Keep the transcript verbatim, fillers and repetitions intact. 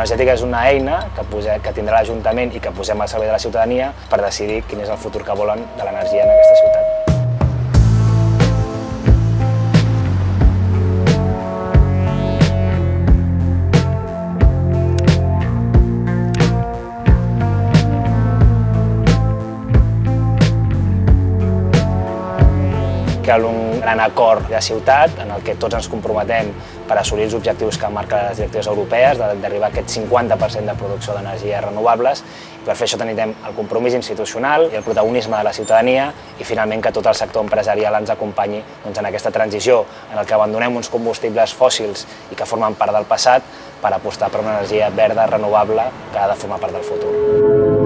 plan energètic és una eina que, posem, que tindrà l'Ajuntament i que posem al servei de la ciutadania per decidir quin és el futur que volen de l'energia en aquesta ciutat. Cal un gran acord de ciutat en el que tots ens comprometem per assolir els objectius que marquen les directives europees, d'arribar a aquest cinquanta per cent de producció d'energies renovables. I per fer això necessitem el compromís institucional i el protagonisme de la ciutadania i finalment que tot el sector empresarial ens acompanyi doncs, en aquesta transició en el que abandonem uns combustibles fòssils i que formen part del passat per apostar per una energia verda, renovable, que ha de formar part del futur.